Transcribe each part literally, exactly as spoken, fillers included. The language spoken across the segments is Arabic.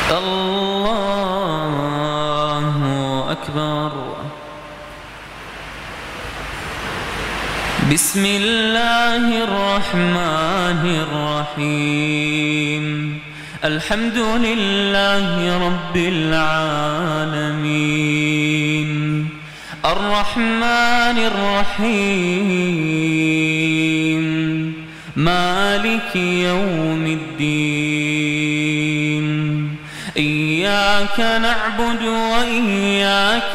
الله أكبر. بسم الله الرحمن الرحيم. الحمد لله رب العالمين الرحمن الرحيم مالك يوم الدين. إياك نعبد وإياك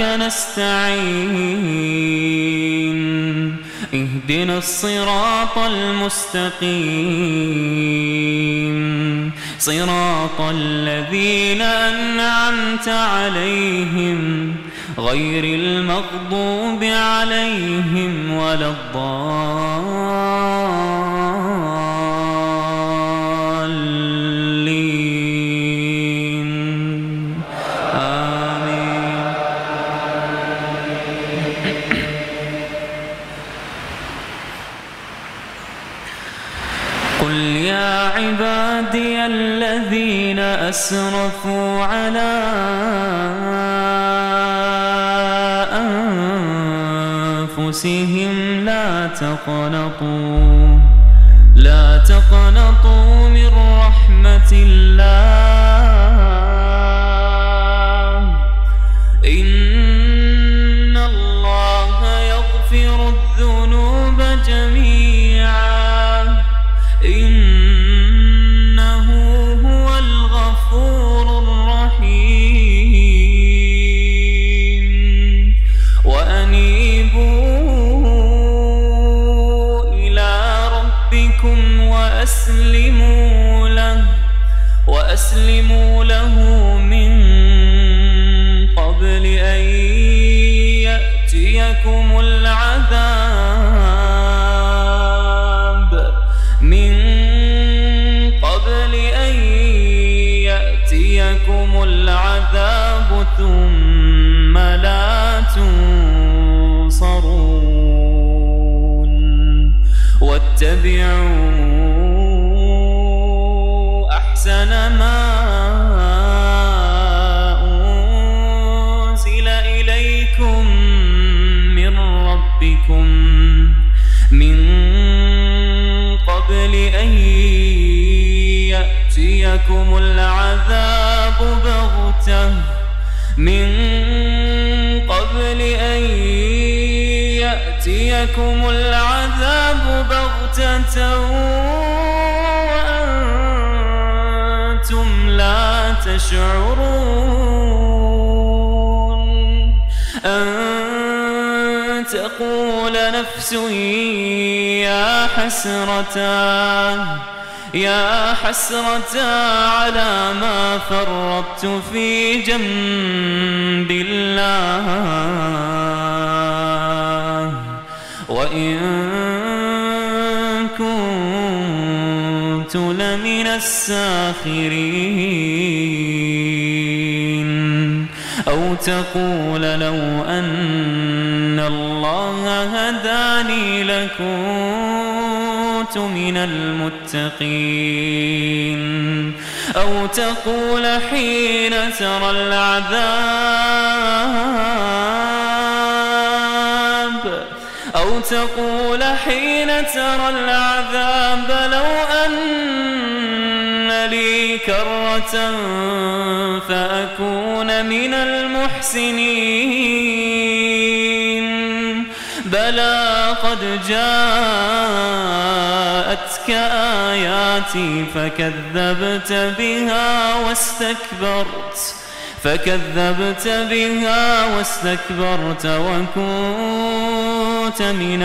نستعين. اهدنا الصراط المستقيم صراط الذين أنعمت عليهم غير المغضوب عليهم ولا الضالين. آمين. قل يا عبادي الذين أسرفوا على أنفسهم لا تقنطوا لا تقنطوا من رحمة الله إن الله يغفر الذنوب جميعا إنه هو الغفور الرحيم. وأنيبوا إلى ربكم وأسلموا له وأسلموا له من قبل أن يأتيكم العذاب من قبل أن يأتيكم العذاب ثم لا تنصرون. واتبعوا أحسن ما أنزل إليكم من ربكم من قبل أن يأتيكم العذاب بغتة من قبل أن يأتيكم العذاب بغتة وأنتم لا تشعرون. أن تقول نفس يا حسرة يا حسرة على ما فرطت في جنب الله وإن كنت لمن الساخرين. أو تقول لو أن الله هداني لكنت من المتقين. أو تقول حين ترى العذاب أو تقول حين ترى العذاب لو أن لي كرة فأكون من المحسنين. بلى قد جاءتك آياتي فكذبت بها واستكبرت فكذبت بها واستكبرت وكنت من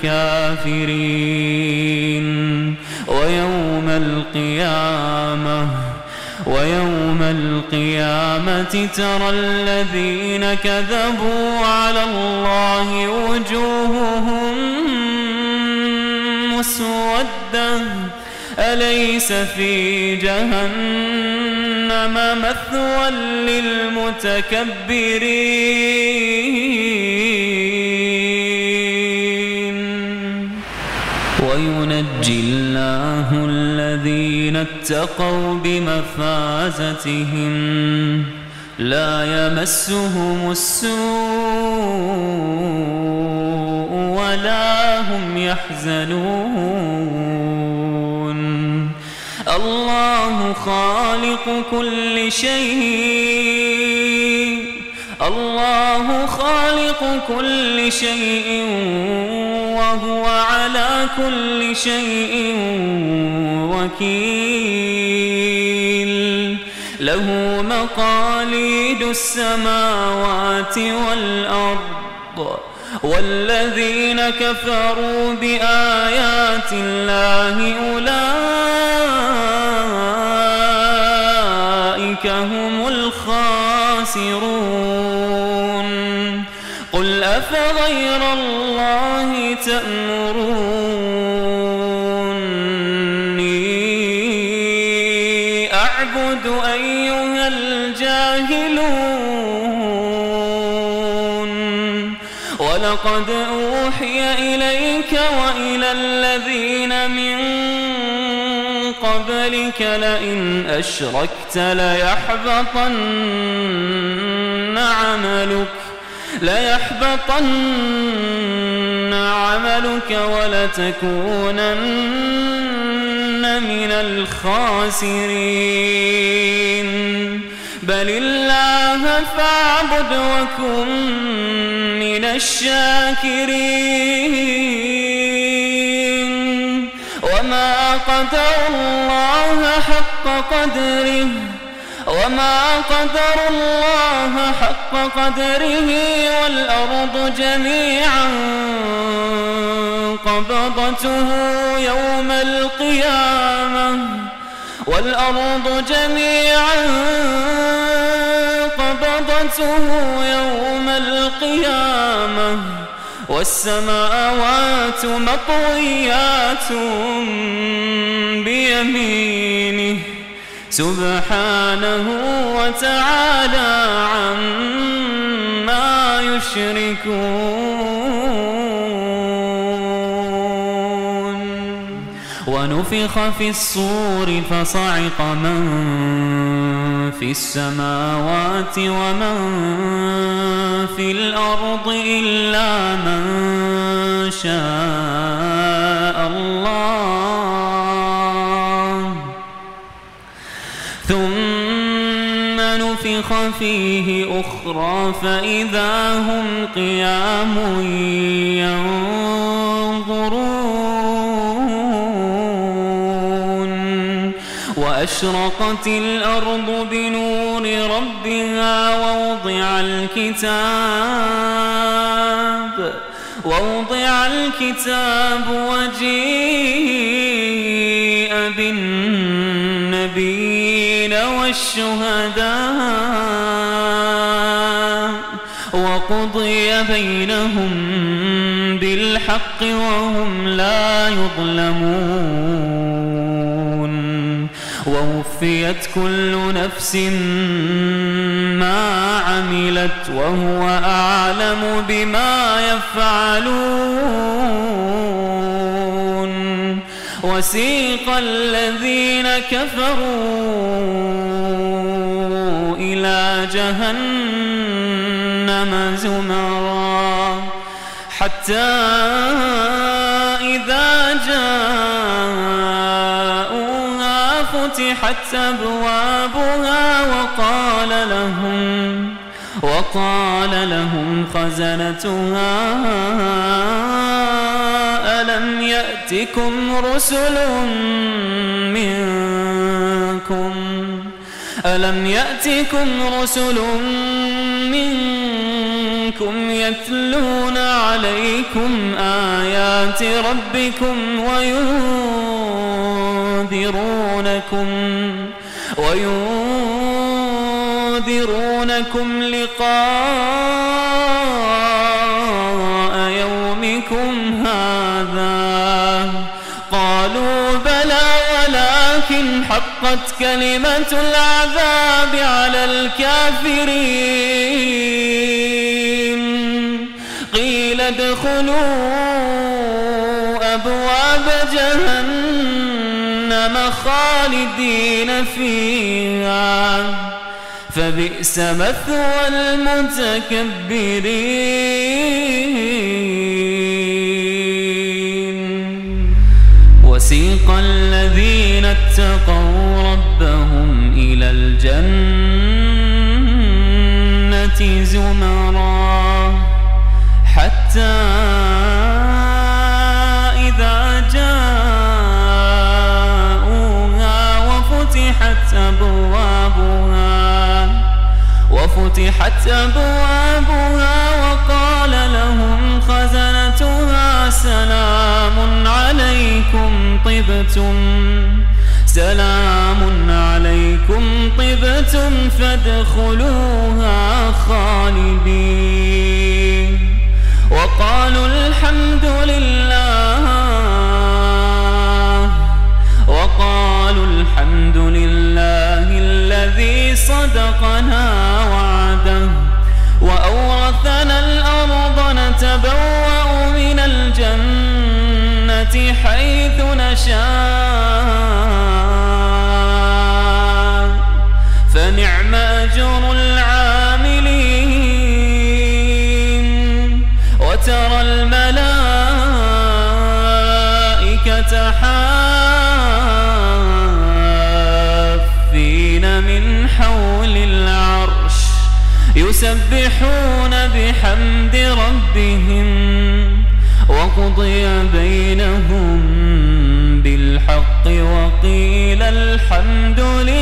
الكافرين. ويوم القيامة ويوم القيامة ترى الذين كذبوا على الله وجوههم مسودة أليس في جهنم مثوى للمتكبرين. وينجي الله الذين الذين اتقوا بمفازتهم لا يمسهم السوء ولا هم يحزنون الله خالق كل شيء الله خالق كل شيء وهو على كل شيء وكيل له مقاليد السماوات والأرض والذين كفروا بآيات الله أولئك هم الخاسرون قل أفغير الله تأمروني أعبد أيها الجاهلون ولقد أوحي إليك وإلى الذين من قبلك لئن أشركت ليحبطن عملك ليحبطن عملك ولتكونن من الخاسرين بل الله فاعبد وكن من الشاكرين وما قدروا الله حق قدره وما قدروا الله حق قدره والأرض جميعا قبضته يوم القيامة والأرض جميعا قبضته يوم القيامة والسماوات مطويات بيمينه سبحانه وتعالى عما يشركون ونفخ في الصور فصعق من في السماوات ومن في الأرض إلا من شاء الله ثم نفخ فيه أخرى فإذا هم قيام ينظرون وأشرقت الأرض بنور ربها ووضع الكتاب ووضع الكتاب وجيء بالنبيين والشهداء وقضي بينهم بالحق وهم لا يظلمون ووفيت كل نفس ما عملت وهو أعلم بما يفعلون وسيق الذين كفروا إلى جهنم زمرا حتى إذا جاءوها فتحت أبوابها وقال لهم وقال لهم خزنتها ألم يأتكم رسل منكم ألم يأتكم رسل منكم يتلون عليكم آيات ربكم وينذرونكم وينذرونكم لقاء يومكم هذا قالوا بلى ولكن حقت كلمة العذاب على الكافرين قيل ادخلوا أبواب جهنم جهنم خالدين فيها فبئس مثوى المتكبرين. وسيق الذين اتقوا ربهم إلى الجنة زمرا حتى إذا جاءوها وفتحت أبوابها وفتحت أبوابها وقال لهم خزنتها سلام عليكم طبتم سلام عليكم طبتم فادخلوها خالدين. وقالوا الحمد لله وقالوا الحمد لله الذي صدقنا وعده وأورثنا الأرض نتبوأ من الجنة حيث نشاء فنعم أجر العاملين. وترى الملائكة حافين من حول العرش يسبحون بحمد ربهم وقضي بينهم بالحق وقيل الحمد لله